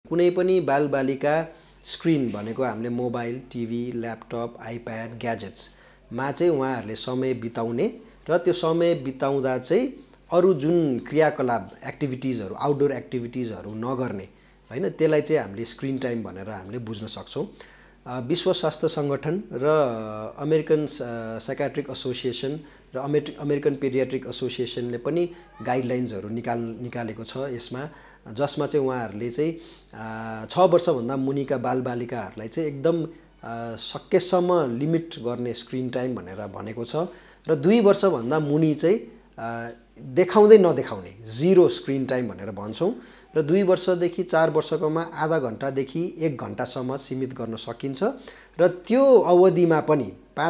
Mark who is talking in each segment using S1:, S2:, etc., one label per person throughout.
S1: कुनै पनि बालबालिका स्क्रिन भनेको हामीले मोबाइल, टिभी, ल्यापटप, आइप्याड, ग्याजेट्समा चाहिँ उहाँहरूले समय बिताउने र त्यो समय बिताउँदा चाहिँ अरू जुन क्रियाकलाप एक्टिभिटिजहरू आउटडोर एक्टिभिटिजहरू नगर्ने हैन त्यसलाई चाहिँ हामीले स्क्रिन टाइम भनेर हामीले बुझ्न सक्छौं। विश्व स्वास्थ्य संगठन र अमेरिकन साइकियाट्रिक एसोसिएसन र अमेरिकन पेडियाट्रिक एसोसिएसनले पनि गाइडलाइन्सहरू निकालेको छ यसमा, जसमा चाहिँ उहाँहरूले चाहिँ 6 वर्षभन्दा मुनिका बालबालिकाहरूलाई चाहिँ एकदम सकेसम्म लिमिट गर्ने स्क्रिन टाइम भनेर भनेको छ र 2 वर्षभन्दा मुनि चाहिँ देखाउँदै नदेखाउने जिरो स्क्रिन टाइम भनेर भन्छौं र 2 वर्षदेखि 4 वर्षकोमा आधा घण्टादेखि 1 घण्टासम्म सीमित गर्न सकिन्छ र त्यो अवधिमा पनि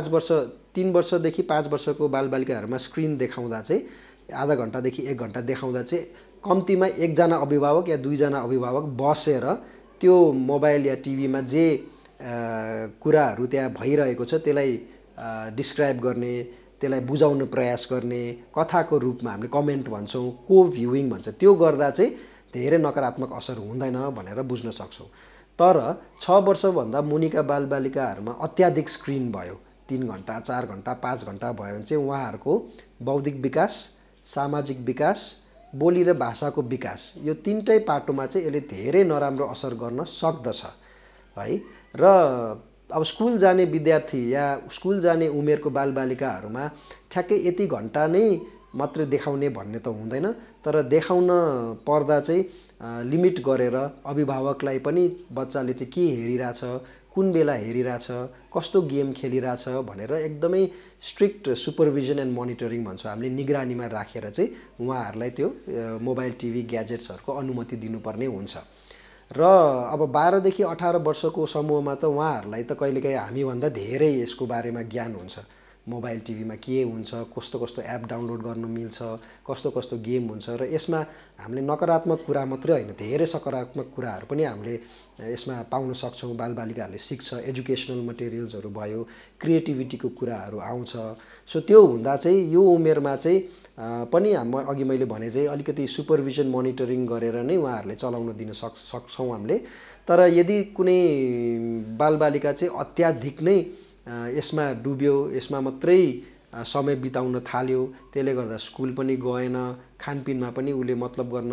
S1: 3 वर्षदेखि 5 वर्षको बालबालिकाहरूमा स्क्रिन देखाउँदा चाहिँ आधा घण्टादेखि 1 घण्टा देखाउँदा चाहिँ कम्तीमा एकजना अभिभावक या 2 जना अभिभावक बसेर त्यो मोबाइल या टिभीमा जे कुराहरू त्यहाँ भइरहेको छ त्यसलाई डिस्क्राइब गर्ने, त्यसलाई बुझाउन प्रयास गर्ने, कथाको रूपमा हामीले कमेन्ट भन्छौं, को भ्युइङ भन्छ, त्यो गर्दा चाहिँ धेरै नकारात्मक असर हुँदैन भनेर बुझ्न सक्छौं। तर 6 वर्षभन्दा मुनिका बालबालिकाहरूमा अत्याधिक स्क्रिन भयो, 3 घण्टा, 4 घण्टा, 5 घण्टा भयो भने चाहिँ उहाँहरूको बौद्धिक विकास, सामाजिक विकास, बोली र भाषाको विकास यो तीनटै पाटोमा चाहिँ यसले धेरै नराम्रो असर गर्न सक्दछ है। र अब स्कुल जाने विद्यार्थी या स्कुल जाने उमेरको बालबालिकाहरूमा ठ्याक्कै यति घण्टा नै मात्र देखाउने भन्ने त हुँदैन, तर देखाउन पर्दा चाहिँ लिमिट गरेर अभिभावकलाई पनि बच्चाले चाहिँ के हेरिरहेछ, कुन बेला हेरिरहेछ, कस्तो गेम खेलिरहेछ भनेर एकदमै स्ट्रिक्ट सुपरभिजन एन्ड मोनिटरिङ भन्छ हामीले निगरानीमा राखेर चाहिँ उहाँहरूलाई त्यो मोबाइल, टिभी, ग्याजेट्सहरूको अनुमति दिनुपर्ने हुन्छ। र अब 12 देखि 18 वर्षको समूहमा त उहाँहरूलाई त कहिलेकाहीँ हामीभन्दा धेरै यसको बारेमा ज्ञान हुन्छ। मोबाइल टिभीमा के हुन्छ, कस्तो कस्तो एप डाउनलोड गर्न मिल्छ, कस्तो कस्तो गेम हुन्छ र यसमा हामीले नकारात्मक कुरा मात्रै हैन धेरै सकारात्मक कुराहरू पनि हामीले यसमा पाउन सक्छौं। बालबालिकाहरूले सिक्छ, एजुकेसनल मटेरियल्सहरू भयो, क्रिएटिभिटीको कुराहरू आउँछ। सो त्यो हुँदा चाहिँ यो उमेरमा चाहिँ पनि अघि मैले भने चाहिँ अलिकति सुपरभिजन मोनिटरिङ गरेर नै उहाँहरूले चलाउन दिन सक्छौं हामीले। तर यदि कुनै बालबालिका चाहिँ अत्याधिक नै यसमा डुब्यो, यसमा मात्रै समय बिताउन थाल्यो, त्यसले गर्दा स्कुल पनि गएन, खानपिनमा पनि उले मतलब गर्न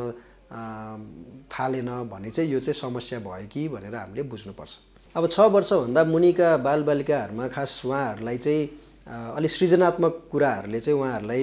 S1: थालेन भने चाहिँ यो चाहिँ समस्या भयो कि भनेर हामीले बुझ्नुपर्छ। अब 6 वर्षभन्दा मुनिका बालबालिकाहरूमा खास उहाँहरूलाई चाहिँ अलि सृजनात्मक कुराहरूले चाहिँ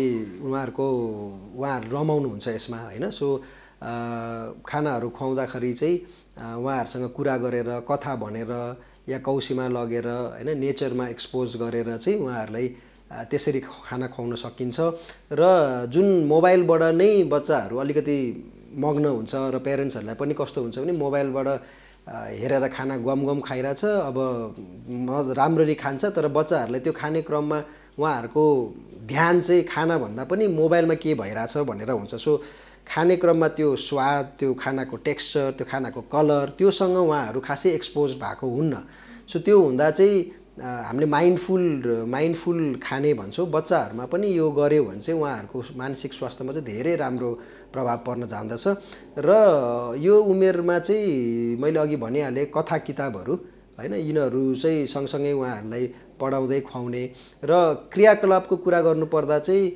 S1: उहाँहरू रमाउनुहुन्छ यसमा हैन। सो खानाहरू खुवाउँदाखेरि चाहिँ उहाँहरूसँग कुरा गरेर, कथा भनेर या कौसीमा लगेर हैन नेचरमा एक्सपोज गरेर चाहिँ उहाँहरूलाई त्यसरी खाना खुवाउन सकिन्छ। र जुन मोबाइलबाट नै बच्चाहरू अलिकति मग्न हुन्छ र पेरेन्ट्सहरूलाई पनि कस्तो हुन्छ भने मोबाइलबाट हेरेर खाना गम खाइरहेछ, अब राम्ररी खान्छ तर बच्चाहरूलाई त्यो खाने क्रममा उहाँहरूको ध्यान चाहिँ खाना भन्दा पनि मोबाइलमा के भइरहेछ भनेर हुन्छ। सो खाने क्रममा त्यो स्वाद, त्यो खानाको टेक्सचर, त्यो खानाको कलर त्योसँग उहाँहरू खासै एक्सपोज भएको हुन्न। सो त्यो हुँदा चाहिँ हामीले माइन्डफुल खाने भन्छौँ। बच्चाहरूमा पनि यो गर्यो भने चाहिँ उहाँहरूको मानसिक स्वास्थ्यमा चाहिँ धेरै राम्रो प्रभाव पर्न जान्दछ। र यो उमेरमा चाहिँ मैले अघि भनिहालेँ कथा किताबहरू हैन यिनीहरू चाहिँ सँगसँगै उहाँहरूलाई पढाउँदै खुवाउने र क्रियाकलापको कुरा गर्नुपर्दा चाहिँ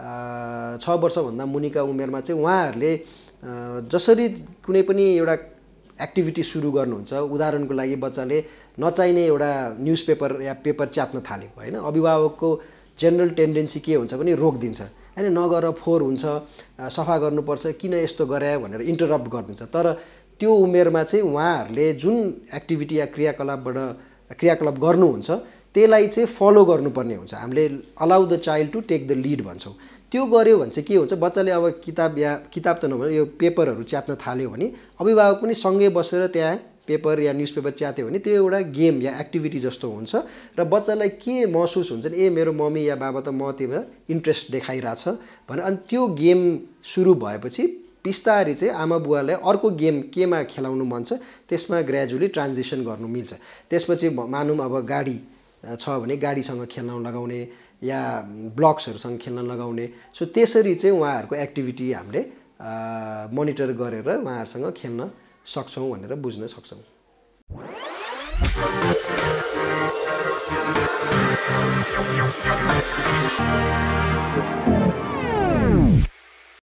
S1: 6 वर्षभन्दा मुनिका उमेरमा चाहिँ उहाँहरूले जसरी कुनै पनि एउटा एक्टिभिटी सुरु गर्नुहुन्छ, उदाहरणको लागि बच्चाले नचाहिने एउटा न्युजपेपर या पेपर च्यात्न थाल्यो हैन, अभिभावकको जनरल टेन्डेन्सी के हुन्छ भने रोकिदिन्छ हैन, नगर फोहोर हुन्छ, सफा गर्नुपर्छ, किन यस्तो गरे भनेर इन्टरप्ट गरिदिन्छ। तर त्यो उमेरमा चाहिँ उहाँहरूले जुन एक्टिभिटी या क्रियाकलाप गर्नुहुन्छ त्यसलाई चाहिँ फलो गर्नुपर्ने हुन्छ। हामीले allow the child to take the lead भन्छौँ। त्यो गर्यो भने चाहिँ के हुन्छ, बच्चाले अब किताब त नभए यो पेपरहरू च्यात्न थाल्यो भने अभिभावक पनि सँगै बसेर त्यहाँ पेपर या न्युजपेपर च्यात्यो भने त्यो एउटा गेम या एक्टिभिटी जस्तो हुन्छ र बच्चालाई के महसुस हुन्छ नि, मेरो मम्मी या बाबा त म त्यो इन्ट्रेस्ट देखाइरहेछ भने, अनि त्यो गेम सुरु भएपछि बिस्तारै चाहिँ आमा बुवालाई अर्को गेम केमा खेलाउनु मन छ त्यसमा ग्रेजुअली ट्रान्जिसन गर्नु मिल्छ। त्यसपछि मानौँ अब गाडी छ भने गाडीसँग खेल्न लगाउने या ब्लक्सहरूसँग खेल्न लगाउने। सो त्यसरी चाहिँ उहाँहरूको एक्टिभिटी हामीले मोनिटर गरेर उहाँहरूसँग खेल्न सक्छौँ भनेर बुझ्न सक्छौँ।